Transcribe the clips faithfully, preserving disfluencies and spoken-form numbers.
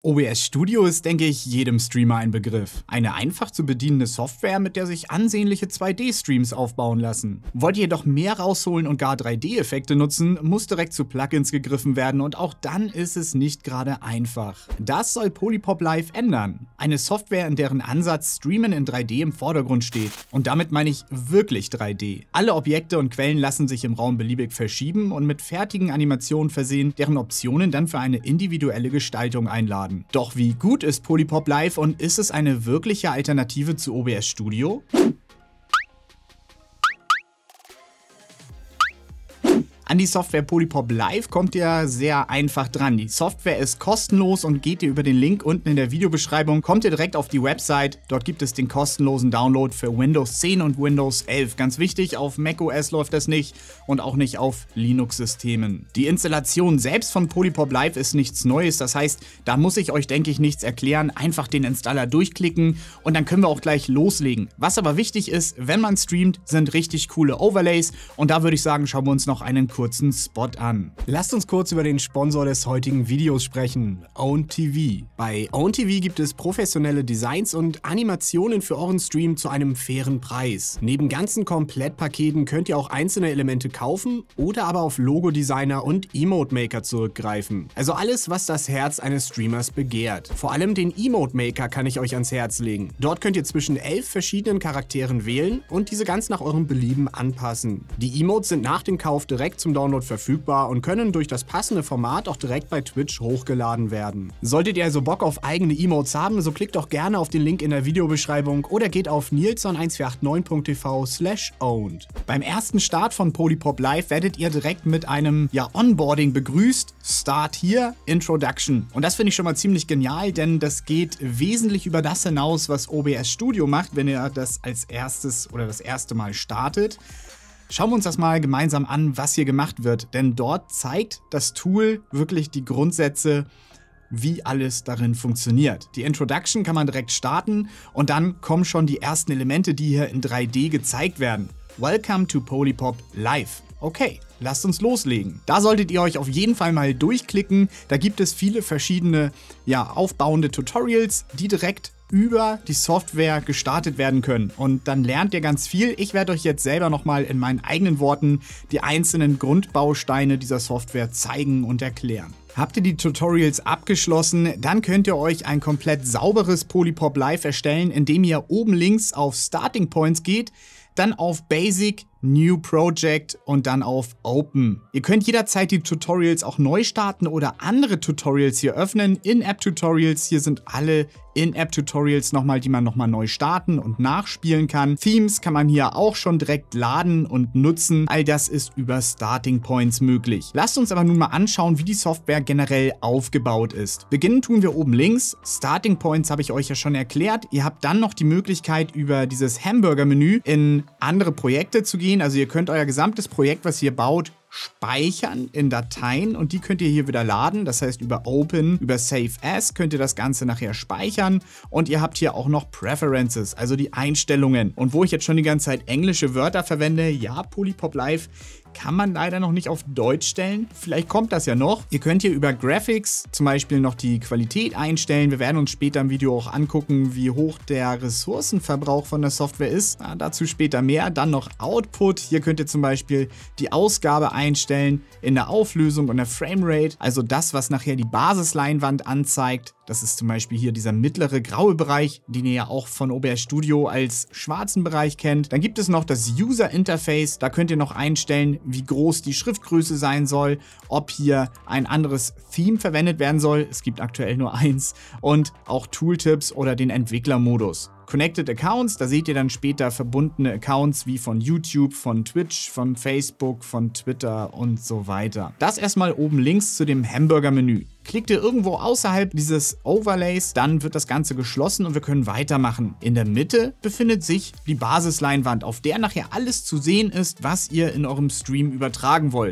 O B S Studio ist, denke ich, jedem Streamer ein Begriff. Eine einfach zu bedienende Software, mit der sich ansehnliche zwei D-Streams aufbauen lassen. Wollt ihr jedoch mehr rausholen und gar drei D-Effekte nutzen, muss direkt zu Plugins gegriffen werden und auch dann ist es nicht gerade einfach. Das soll Polypop Live ändern. Eine Software, in deren Ansatz Streamen in drei D im Vordergrund steht. Und damit meine ich wirklich drei D. Alle Objekte und Quellen lassen sich im Raum beliebig verschieben und mit fertigen Animationen versehen, deren Optionen dann für eine individuelle Gestaltung einladen. Doch wie gut ist Polypop Live und ist es eine wirkliche Alternative zu O B S Studio? An die Software Polypop Live kommt ihr sehr einfach dran. Die Software ist kostenlos und geht ihr über den Link unten in der Videobeschreibung, kommt ihr direkt auf die Website. Dort gibt es den kostenlosen Download für Windows zehn und Windows elf. Ganz wichtig, auf macOS läuft das nicht und auch nicht auf Linux-Systemen. Die Installation selbst von Polypop Live ist nichts Neues, das heißt, da muss ich euch, denke ich, nichts erklären. Einfach den Installer durchklicken und dann können wir auch gleich loslegen. Was aber wichtig ist, wenn man streamt, sind richtig coole Overlays und da würde ich sagen, schauen wir uns noch einen kurzen Spot an. Lasst uns kurz über den Sponsor des heutigen Videos sprechen, Own T V. Bei Own T V gibt es professionelle Designs und Animationen für euren Stream zu einem fairen Preis. Neben ganzen Komplettpaketen könnt ihr auch einzelne Elemente kaufen oder aber auf Logo-Designer und Emote Maker zurückgreifen. Also alles, was das Herz eines Streamers begehrt. Vor allem den Emote Maker kann ich euch ans Herz legen. Dort könnt ihr zwischen elf verschiedenen Charakteren wählen und diese ganz nach eurem Belieben anpassen. Die Emotes sind nach dem Kauf direkt zum Download verfügbar und können durch das passende Format auch direkt bei Twitch hochgeladen werden. Solltet ihr also Bock auf eigene Emotes haben, so klickt doch gerne auf den Link in der Videobeschreibung oder geht auf nilsson eins vier acht neun punkt t v slash owned. Beim ersten Start von Polypop Live werdet ihr direkt mit einem ja, Onboarding begrüßt. Start hier, Introduction. Und das finde ich schon mal ziemlich genial, denn das geht wesentlich über das hinaus, was O B S Studio macht, wenn ihr das als erstes oder das erste Mal startet. Schauen wir uns das mal gemeinsam an, was hier gemacht wird, denn dort zeigt das Tool wirklich die Grundsätze, wie alles darin funktioniert. Die Introduction kann man direkt starten und dann kommen schon die ersten Elemente, die hier in drei D gezeigt werden. Welcome to Polypop Live. Okay, lasst uns loslegen. Da solltet ihr euch auf jeden Fall mal durchklicken. Da gibt es viele verschiedene ja, aufbauende Tutorials, die direkt über die Software gestartet werden können. Und dann lernt ihr ganz viel. Ich werde euch jetzt selber nochmal in meinen eigenen Worten die einzelnen Grundbausteine dieser Software zeigen und erklären. Habt ihr die Tutorials abgeschlossen, dann könnt ihr euch ein komplett sauberes Polypop Live erstellen, indem ihr oben links auf Starting Points geht, dann auf Basic, New Project und dann auf Open. Ihr könnt jederzeit die Tutorials auch neu starten oder andere Tutorials hier öffnen. In-App-Tutorials, hier sind alle In-App-Tutorials nochmal, die man nochmal neu starten und nachspielen kann. Themes kann man hier auch schon direkt laden und nutzen. All das ist über Starting Points möglich. Lasst uns aber nun mal anschauen, wie die Software generell aufgebaut ist. Beginnen tun wir oben links. Starting Points habe ich euch ja schon erklärt. Ihr habt dann noch die Möglichkeit, über dieses Hamburger-Menü in andere Projekte zu gehen. Also ihr könnt euer gesamtes Projekt, was ihr baut, speichern in Dateien und die könnt ihr hier wieder laden. Das heißt, über Open, über Save As könnt ihr das Ganze nachher speichern und ihr habt hier auch noch Preferences, also die Einstellungen. Und wo ich jetzt schon die ganze Zeit englische Wörter verwende, ja, Polypop Live kann man leider noch nicht auf Deutsch stellen. Vielleicht kommt das ja noch. Ihr könnt hier über Graphics zum Beispiel noch die Qualität einstellen. Wir werden uns später im Video auch angucken, wie hoch der Ressourcenverbrauch von der Software ist. Ja, dazu später mehr. Dann noch Output. Hier könnt ihr zum Beispiel die Ausgabe einstellen in der Auflösung und der Framerate. Also das, was nachher die Basisleinwand anzeigt. Das ist zum Beispiel hier dieser mittlere graue Bereich, den ihr ja auch von O B S Studio als schwarzen Bereich kennt. Dann gibt es noch das User Interface. Da könnt ihr noch einstellen, wie groß die Schriftgröße sein soll, ob hier ein anderes Theme verwendet werden soll. Es gibt aktuell nur eins. Und auch Tooltips oder den Entwicklermodus. Connected Accounts, da seht ihr dann später verbundene Accounts wie von YouTube, von Twitch, von Facebook, von Twitter und so weiter. Das erstmal oben links zu dem Hamburger-Menü. Klickt ihr irgendwo außerhalb dieses Overlays, dann wird das Ganze geschlossen und wir können weitermachen. In der Mitte befindet sich die Basisleinwand, auf der nachher alles zu sehen ist, was ihr in eurem Stream übertragen wollt.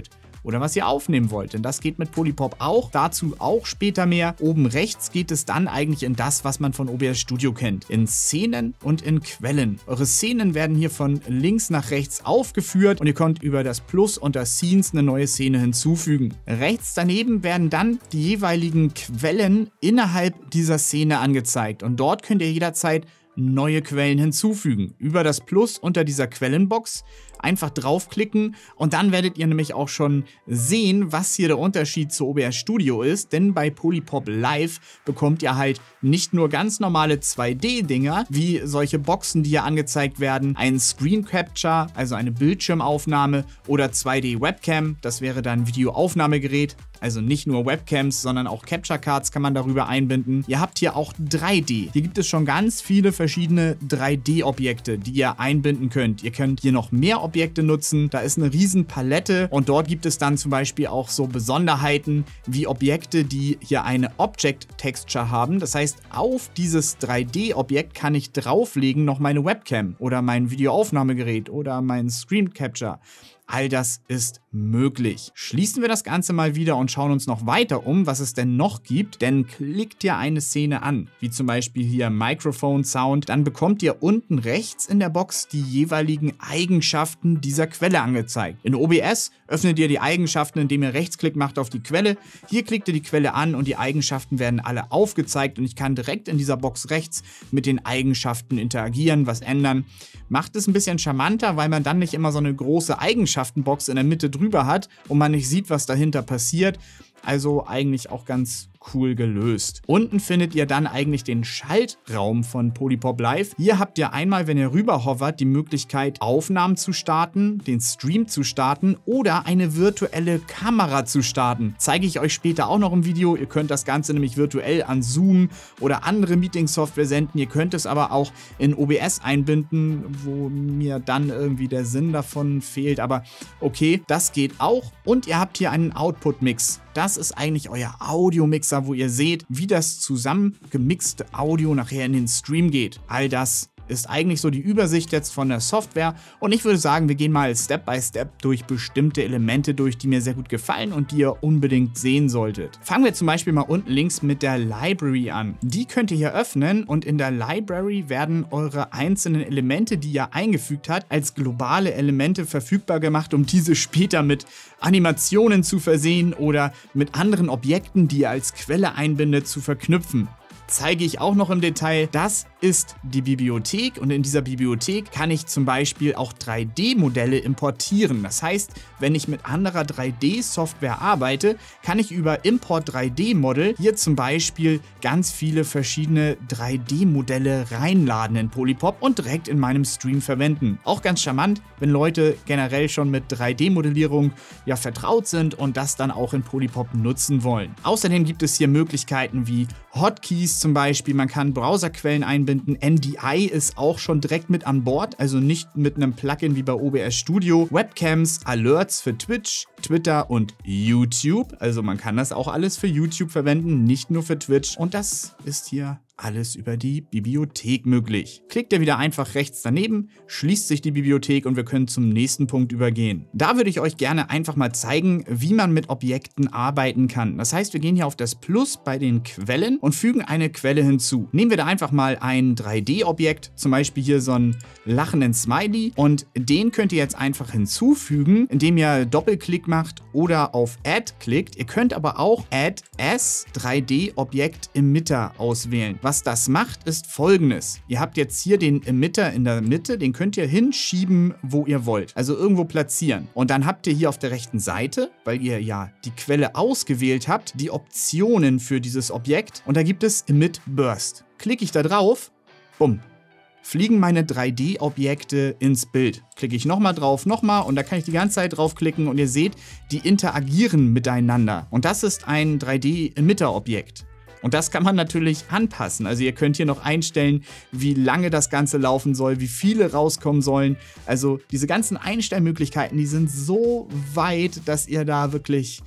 oder was ihr aufnehmen wollt. Denn das geht mit Polypop auch. Dazu auch später mehr. Oben rechts geht es dann eigentlich in das, was man von O B S Studio kennt. In Szenen und in Quellen. Eure Szenen werden hier von links nach rechts aufgeführt und ihr könnt über das Plus unter Scenes eine neue Szene hinzufügen. Rechts daneben werden dann die jeweiligen Quellen innerhalb dieser Szene angezeigt und dort könnt ihr jederzeit neue Quellen hinzufügen. Über das Plus unter dieser Quellenbox einfach draufklicken und dann werdet ihr nämlich auch schon sehen, was hier der Unterschied zu O B S Studio ist, denn bei Polypop Live bekommt ihr halt nicht nur ganz normale zwei D-Dinger, wie solche Boxen, die hier angezeigt werden, einen Screen Capture, also eine Bildschirmaufnahme oder zwei D Webcam, das wäre dann Videoaufnahmegerät, also nicht nur Webcams, sondern auch Capture Cards kann man darüber einbinden. Ihr habt hier auch drei D. Hier gibt es schon ganz viele verschiedene drei D-Objekte, die ihr einbinden könnt. Ihr könnt hier noch mehr Objekte nutzen. Da ist eine riesen Palette und dort gibt es dann zum Beispiel auch so Besonderheiten wie Objekte, die hier eine Object Texture haben. Das heißt, auf dieses drei D-Objekt kann ich drauflegen noch meine Webcam oder mein Videoaufnahmegerät oder mein Screen Capture. All das ist möglich. Schließen wir das Ganze mal wieder und schauen uns noch weiter um, was es denn noch gibt. Denn klickt ihr eine Szene an, wie zum Beispiel hier Microphone Sound, dann bekommt ihr unten rechts in der Box die jeweiligen Eigenschaften dieser Quelle angezeigt. In O B S öffnet ihr die Eigenschaften, indem ihr Rechtsklick macht auf die Quelle. Hier klickt ihr die Quelle an und die Eigenschaften werden alle aufgezeigt und ich kann direkt in dieser Box rechts mit den Eigenschaften interagieren, was ändern. Macht es ein bisschen charmanter, weil man dann nicht immer so eine große Eigenschaftenbox in der Mitte drüber hat und man nicht sieht, was dahinter passiert. Also eigentlich auch ganz cool gelöst. Unten findet ihr dann eigentlich den Schaltraum von Polypop Live. Hier habt ihr einmal, wenn ihr rüber hovert, die Möglichkeit, Aufnahmen zu starten, den Stream zu starten oder eine virtuelle Kamera zu starten. Zeige ich euch später auch noch im Video. Ihr könnt das Ganze nämlich virtuell an Zoom oder andere Meeting-Software senden. Ihr könnt es aber auch in O B S einbinden, wo mir dann irgendwie der Sinn davon fehlt. Aber okay, das geht auch. Und ihr habt hier einen Output-Mix. Das ist eigentlich euer Audio-Mixer, wo ihr seht, wie das zusammengemixte Audio nachher in den Stream geht. All das ist eigentlich so die Übersicht jetzt von der Software und ich würde sagen, wir gehen mal Step by Step durch bestimmte Elemente durch, die mir sehr gut gefallen und die ihr unbedingt sehen solltet. Fangen wir zum Beispiel mal unten links mit der Library an. Die könnt ihr hier öffnen und in der Library werden eure einzelnen Elemente, die ihr eingefügt habt, als globale Elemente verfügbar gemacht, um diese später mit Animationen zu versehen oder mit anderen Objekten, die ihr als Quelle einbindet, zu verknüpfen. Zeige ich auch noch im Detail. Das ist die Bibliothek und in dieser Bibliothek kann ich zum Beispiel auch drei D-Modelle importieren. Das heißt, wenn ich mit anderer drei D-Software arbeite, kann ich über Import drei D Model hier zum Beispiel ganz viele verschiedene drei D-Modelle reinladen in Polypop und direkt in meinem Stream verwenden. Auch ganz charmant, wenn Leute generell schon mit drei D-Modellierung ja vertraut sind und das dann auch in Polypop nutzen wollen. Außerdem gibt es hier Möglichkeiten wie Hotkeys zum Beispiel, man kann Browserquellen einbinden, N D I ist auch schon direkt mit an Bord, also nicht mit einem Plugin wie bei O B S Studio, Webcams, Alerts für Twitch, Twitter und YouTube, also man kann das auch alles für YouTube verwenden, nicht nur für Twitch und das ist hier alles über die Bibliothek möglich. Klickt ihr wieder einfach rechts daneben, schließt sich die Bibliothek und wir können zum nächsten Punkt übergehen. Da würde ich euch gerne einfach mal zeigen, wie man mit Objekten arbeiten kann. Das heißt, wir gehen hier auf das Plus bei den Quellen und fügen eine Quelle hinzu. Nehmen wir da einfach mal ein drei D-Objekt, zum Beispiel hier so einen lachenden Smiley und den könnt ihr jetzt einfach hinzufügen, indem ihr Doppelklick macht oder auf Add klickt. Ihr könnt aber auch Add as drei D-Objekt Emitter auswählen. Was das macht, ist Folgendes. Ihr habt jetzt hier den Emitter in der Mitte, den könnt ihr hinschieben, wo ihr wollt. Also irgendwo platzieren. Und dann habt ihr hier auf der rechten Seite, weil ihr ja die Quelle ausgewählt habt, die Optionen für dieses Objekt. Und da gibt es Emit Burst. Klicke ich da drauf, bumm, fliegen meine drei D-Objekte ins Bild. Klicke ich nochmal drauf, nochmal und da kann ich die ganze Zeit draufklicken und ihr seht, die interagieren miteinander. Und das ist ein drei D-Emitter-Objekt. Und das kann man natürlich anpassen. Also ihr könnt hier noch einstellen, wie lange das Ganze laufen soll, wie viele rauskommen sollen. Also diese ganzen Einstellmöglichkeiten, die sind so weit, dass ihr da wirklich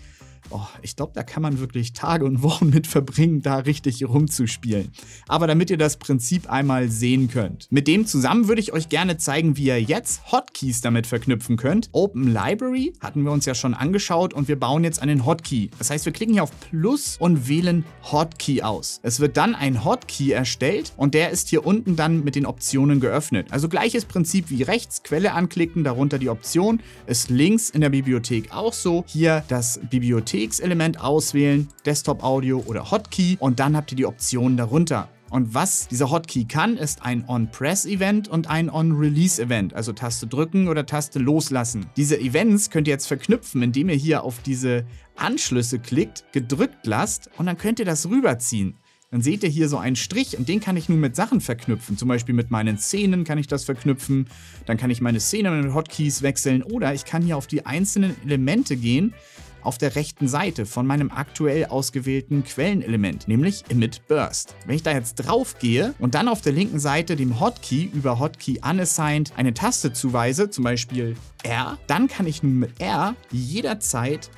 Oh, ich glaube, da kann man wirklich Tage und Wochen mit verbringen, da richtig rumzuspielen. Aber damit ihr das Prinzip einmal sehen könnt. Mit dem zusammen würde ich euch gerne zeigen, wie ihr jetzt Hotkeys damit verknüpfen könnt. Open Library hatten wir uns ja schon angeschaut und wir bauen jetzt einen Hotkey. Das heißt, wir klicken hier auf Plus und wählen Hotkey aus. Es wird dann ein Hotkey erstellt und der ist hier unten dann mit den Optionen geöffnet. Also gleiches Prinzip wie rechts, Quelle anklicken, darunter die Option. Ist links in der Bibliothek auch so. Hier das Bibliothek Element auswählen, Desktop Audio oder Hotkey und dann habt ihr die Optionen darunter. Und was dieser Hotkey kann, ist ein On-Press-Event und ein On-Release-Event, also Taste drücken oder Taste loslassen. Diese Events könnt ihr jetzt verknüpfen, indem ihr hier auf diese Anschlüsse klickt, gedrückt lasst und dann könnt ihr das rüberziehen. Dann seht ihr hier so einen Strich und den kann ich nun mit Sachen verknüpfen. Zum Beispiel mit meinen Szenen kann ich das verknüpfen. Dann kann ich meine Szenen mit Hotkeys wechseln oder ich kann hier auf die einzelnen Elemente gehen auf der rechten Seite von meinem aktuell ausgewählten Quellenelement, nämlich Emit Burst. Wenn ich da jetzt drauf gehe und dann auf der linken Seite dem Hotkey über Hotkey Unassigned eine Taste zuweise, zum Beispiel R, dann kann ich nun mit R jederzeit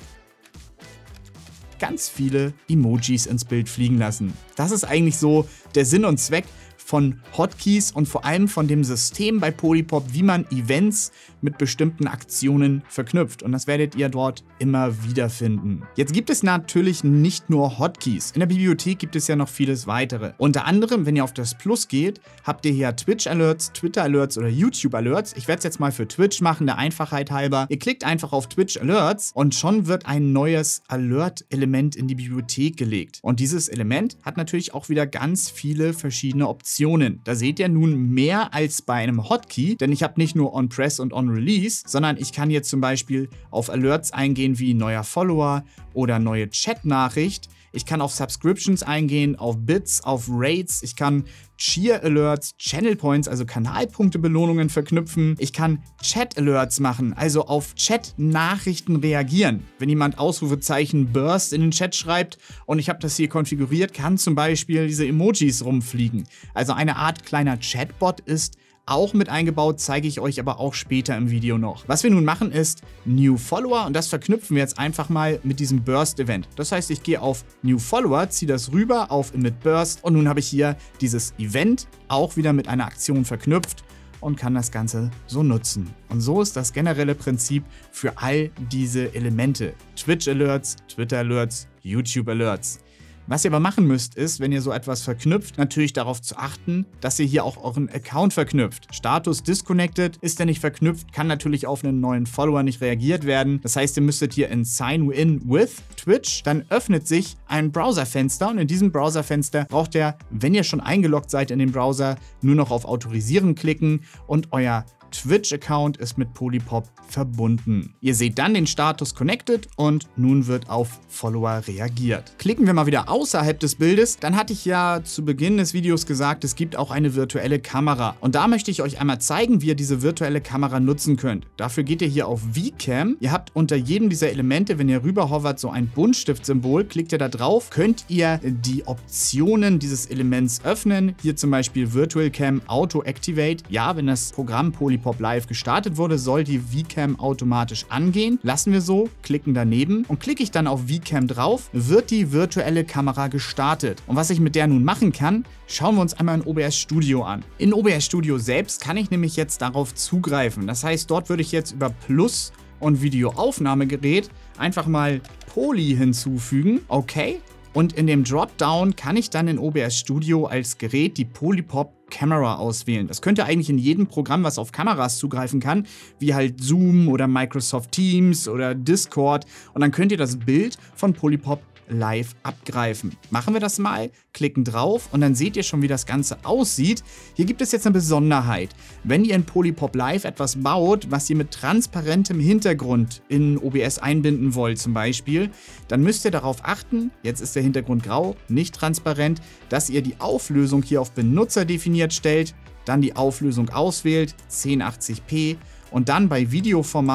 ganz viele Emojis ins Bild fliegen lassen. Das ist eigentlich so der Sinn und Zweck von Hotkeys und vor allem von dem System bei Polypop, wie man Events mit bestimmten Aktionen verknüpft. Und das werdet ihr dort immer wieder finden. Jetzt gibt es natürlich nicht nur Hotkeys. In der Bibliothek gibt es ja noch vieles weitere. Unter anderem, wenn ihr auf das Plus geht, habt ihr hier Twitch-Alerts, Twitter-Alerts oder YouTube-Alerts. Ich werde es jetzt mal für Twitch machen, der Einfachheit halber. Ihr klickt einfach auf Twitch-Alerts und schon wird ein neues Alert-Element in die Bibliothek gelegt. Und dieses Element hat natürlich auch wieder ganz viele verschiedene Optionen. Da seht ihr nun mehr als bei einem Hotkey, denn ich habe nicht nur On-Press und On-Release, sondern ich kann jetzt zum Beispiel auf Alerts eingehen wie neuer Follower oder neue Chat-Nachricht. Ich kann auf Subscriptions eingehen, auf Bits, auf Rates. Ich kann Cheer-Alerts, Channel Points, also Kanalpunkte-Belohnungen verknüpfen. Ich kann Chat-Alerts machen, also auf Chat-Nachrichten reagieren. Wenn jemand Ausrufezeichen Burst in den Chat schreibt und ich habe das hier konfiguriert, kann zum Beispiel diese Emojis rumfliegen. Also eine Art kleiner Chatbot ist auch mit eingebaut, zeige ich euch aber auch später im Video noch. Was wir nun machen ist New Follower und das verknüpfen wir jetzt einfach mal mit diesem Burst-Event. Das heißt, ich gehe auf New Follower, ziehe das rüber auf Emit Burst und nun habe ich hier dieses Event auch wieder mit einer Aktion verknüpft und kann das Ganze so nutzen. Und so ist das generelle Prinzip für all diese Elemente. Twitch-Alerts, Twitter-Alerts, YouTube-Alerts. Was ihr aber machen müsst, ist, wenn ihr so etwas verknüpft, natürlich darauf zu achten, dass ihr hier auch euren Account verknüpft. Status disconnected, ist er nicht verknüpft, kann natürlich auf einen neuen Follower nicht reagiert werden. Das heißt, ihr müsstet hier in Sign in with Twitch, dann öffnet sich ein Browserfenster und in diesem Browserfenster braucht ihr, wenn ihr schon eingeloggt seid in den Browser, nur noch auf Autorisieren klicken und euer Twitch-Account ist mit Polypop verbunden. Ihr seht dann den Status Connected und nun wird auf Follower reagiert. Klicken wir mal wieder außerhalb des Bildes, dann hatte ich ja zu Beginn des Videos gesagt, es gibt auch eine virtuelle Kamera. Und da möchte ich euch einmal zeigen, wie ihr diese virtuelle Kamera nutzen könnt. Dafür geht ihr hier auf Vcam. Ihr habt unter jedem dieser Elemente, wenn ihr rüber hovert, so ein Buntstift-Symbol. Klickt ihr da drauf, könnt ihr die Optionen dieses Elements öffnen. Hier zum Beispiel Virtual Cam Auto Activate. Ja, wenn das Programm Polypop Live gestartet wurde, soll die Vcam automatisch angehen. Lassen wir so, klicken daneben und klicke ich dann auf Vcam drauf, wird die virtuelle Kamera gestartet. Und was ich mit der nun machen kann, schauen wir uns einmal in O B S Studio an. In O B S Studio selbst kann ich nämlich jetzt darauf zugreifen. Das heißt, dort würde ich jetzt über Plus und Videoaufnahmegerät einfach mal Poly hinzufügen. Okay. Und in dem Dropdown kann ich dann in O B S Studio als Gerät die Polypop Camera auswählen. Das könnt ihr eigentlich in jedem Programm, was auf Kameras zugreifen kann, wie halt Zoom oder Microsoft Teams oder Discord. Und dann könnt ihr das Bild von Polypop live abgreifen. Machen wir das mal, klicken drauf und dann seht ihr schon, wie das Ganze aussieht. Hier gibt es jetzt eine Besonderheit. Wenn ihr in Polypop Live etwas baut, was ihr mit transparentem Hintergrund in O B S einbinden wollt zum Beispiel, dann müsst ihr darauf achten, jetzt ist der Hintergrund grau, nicht transparent, dass ihr die Auflösung hier auf Benutzer definiert stellt, dann die Auflösung auswählt, zehn achtzig p und dann bei Videoformat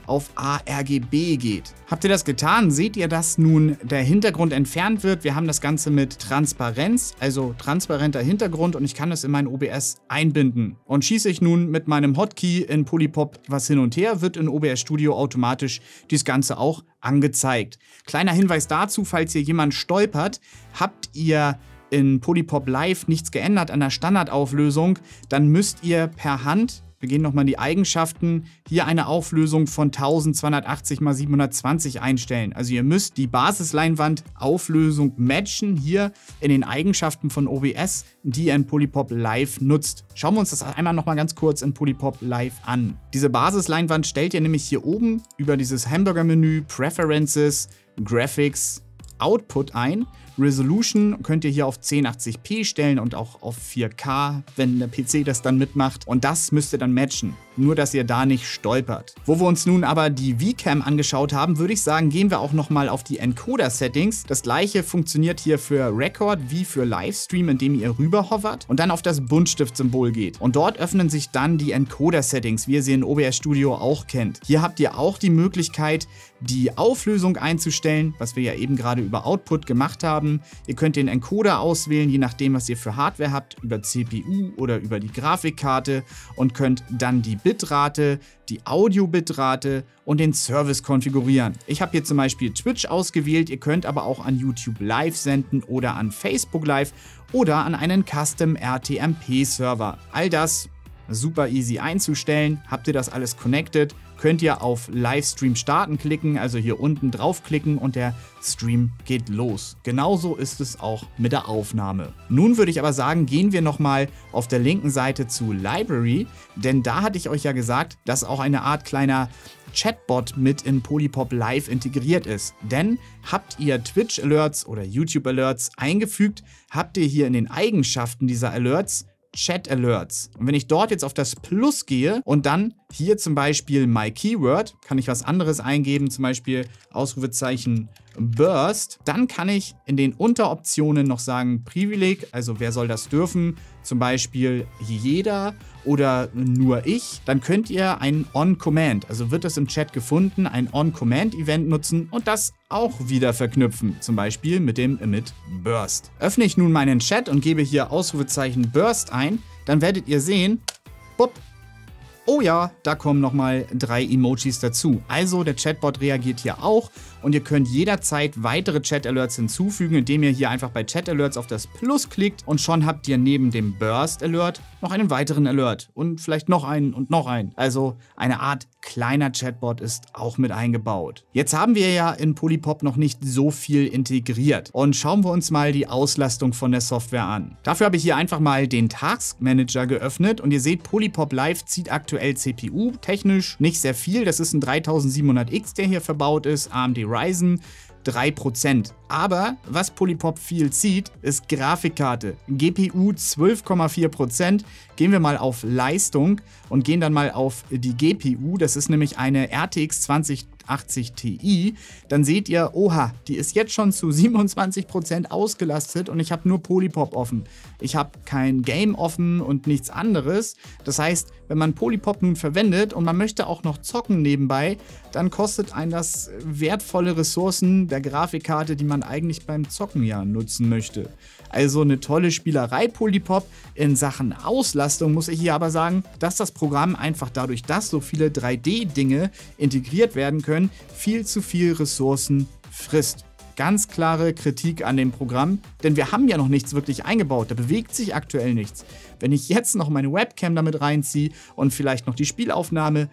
auf A R G B geht. Habt ihr das getan, seht ihr, dass nun der Hintergrund entfernt wird. Wir haben das Ganze mit Transparenz, also transparenter Hintergrund, und ich kann das in mein O B S einbinden. Und schieße ich nun mit meinem Hotkey in Polypop was hin und her, wird in O B S Studio automatisch dieses Ganze auch angezeigt. Kleiner Hinweis dazu, falls hier jemand stolpert, habt ihr in Polypop Live nichts geändert an der Standardauflösung, dann müsst ihr per Hand, wir gehen nochmal in die Eigenschaften, hier eine Auflösung von zwölfhundertachtzig mal siebenhundertzwanzig einstellen. Also ihr müsst die Basisleinwand-Auflösung matchen hier in den Eigenschaften von O B S, die ihr in Polypop Live nutzt. Schauen wir uns das einmal nochmal ganz kurz in Polypop Live an. Diese Basisleinwand stellt ihr nämlich hier oben über dieses Hamburger-Menü Preferences, Graphics, Output ein. Resolution könnt ihr hier auf zehnhundertachtzig p stellen und auch auf vier K, wenn der P C das dann mitmacht. Und das müsst ihr dann matchen. Nur, dass ihr da nicht stolpert. Wo wir uns nun aber die V-Cam angeschaut haben, würde ich sagen, gehen wir auch nochmal auf die Encoder-Settings. Das gleiche funktioniert hier für Record wie für Livestream, indem ihr rüber hovert und dann auf das Buntstift-Symbol geht. Und dort öffnen sich dann die Encoder-Settings, wie ihr sie in O B S Studio auch kennt. Hier habt ihr auch die Möglichkeit, die Auflösung einzustellen, was wir ja eben gerade über Output gemacht haben. Ihr könnt den Encoder auswählen, je nachdem, was ihr für Hardware habt, über C P U oder über die Grafikkarte, und könnt dann die Bitrate, die Audio-Bitrate und den Service konfigurieren. Ich habe hier zum Beispiel Twitch ausgewählt, ihr könnt aber auch an YouTube Live senden oder an Facebook Live oder an einen Custom R T M P-Server. All das super easy einzustellen. Habt ihr das alles connected, könnt ihr auf Livestream starten klicken, also hier unten draufklicken, und der Stream geht los. Genauso ist es auch mit der Aufnahme. Nun würde ich aber sagen, gehen wir nochmal auf der linken Seite zu Library, denn da hatte ich euch ja gesagt, dass auch eine Art kleiner Chatbot mit in Polypop Live integriert ist. Denn habt ihr Twitch Alerts oder YouTube Alerts eingefügt, habt ihr hier in den Eigenschaften dieser Alerts Chat Alerts. Und wenn ich dort jetzt auf das Plus gehe und dann hier zum Beispiel My Keyword, kann ich was anderes eingeben, zum Beispiel Ausrufezeichen Burst, dann kann ich in den Unteroptionen noch sagen Privileg, also wer soll das dürfen, zum Beispiel jeder oder nur ich. Dann könnt ihr ein On-Command, also wird das im Chat gefunden, ein On-Command-Event nutzen und das auch wieder verknüpfen, zum Beispiel mit dem Emit Burst. Öffne ich nun meinen Chat und gebe hier Ausrufezeichen Burst ein, dann werdet ihr sehen, bupp, oh ja, da kommen nochmal drei Emojis dazu. Also der Chatbot reagiert hier auch und ihr könnt jederzeit weitere Chat-Alerts hinzufügen, indem ihr hier einfach bei Chat-Alerts auf das Plus klickt und schon habt ihr neben dem Burst-Alert noch einen weiteren Alert und vielleicht noch einen und noch einen. Also eine Art kleiner Chatbot ist auch mit eingebaut. Jetzt haben wir ja in Polypop noch nicht so viel integriert und schauen wir uns mal die Auslastung von der Software an. Dafür habe ich hier einfach mal den Task Manager geöffnet und ihr seht, Polypop Live zieht aktuell C P U, technisch nicht sehr viel, das ist ein dreitausendsiebenhundert X, der hier verbaut ist, A M D Ryzen, drei Prozent. Aber was Polypop viel zieht, ist Grafikkarte. G P U zwölf Komma vier Prozent. Gehen wir mal auf Leistung und gehen dann mal auf die G P U. Das ist nämlich eine R T X zwanzig achtzig Ti. Dann seht ihr, oha, die ist jetzt schon zu siebenundzwanzig Prozent ausgelastet und ich habe nur Polypop offen. Ich habe kein Game offen und nichts anderes. Das heißt, wenn man Polypop nun verwendet und man möchte auch noch zocken nebenbei, dann kostet einen das wertvolle Ressourcen der Grafikkarte, die man eigentlich beim Zocken ja nutzen möchte. Also eine tolle Spielerei Polypop. In Sachen Auslastung muss ich hier aber sagen, dass das Programm einfach dadurch, dass so viele drei D-Dinge integriert werden können, viel zu viel Ressourcen frisst. Ganz klare Kritik an dem Programm, denn wir haben ja noch nichts wirklich eingebaut, da bewegt sich aktuell nichts. Wenn ich jetzt noch meine Webcam damit reinziehe und vielleicht noch die Spielaufnahme,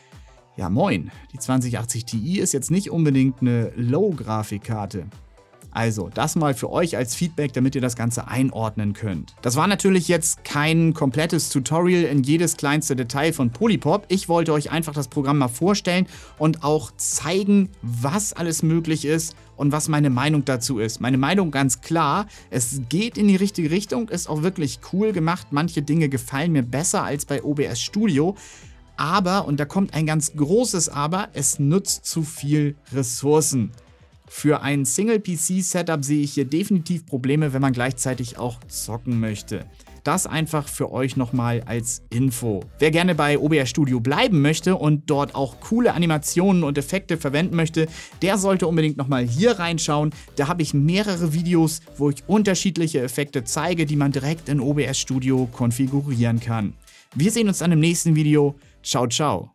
ja moin, die zwanzig achtzig Ti ist jetzt nicht unbedingt eine Low-Grafikkarte. Also, das mal für euch als Feedback, damit ihr das Ganze einordnen könnt. Das war natürlich jetzt kein komplettes Tutorial in jedes kleinste Detail von Polypop. Ich wollte euch einfach das Programm mal vorstellen und auch zeigen, was alles möglich ist und was meine Meinung dazu ist. Meine Meinung ganz klar, es geht in die richtige Richtung, ist auch wirklich cool gemacht. Manche Dinge gefallen mir besser als bei O B S Studio. Aber, und da kommt ein ganz großes Aber, es nutzt zu viel Ressourcen. Für ein Single-P C-Setup sehe ich hier definitiv Probleme, wenn man gleichzeitig auch zocken möchte. Das einfach für euch nochmal als Info. Wer gerne bei O B S Studio bleiben möchte und dort auch coole Animationen und Effekte verwenden möchte, der sollte unbedingt nochmal hier reinschauen. Da habe ich mehrere Videos, wo ich unterschiedliche Effekte zeige, die man direkt in O B S Studio konfigurieren kann. Wir sehen uns dann im nächsten Video. Ciao, ciao.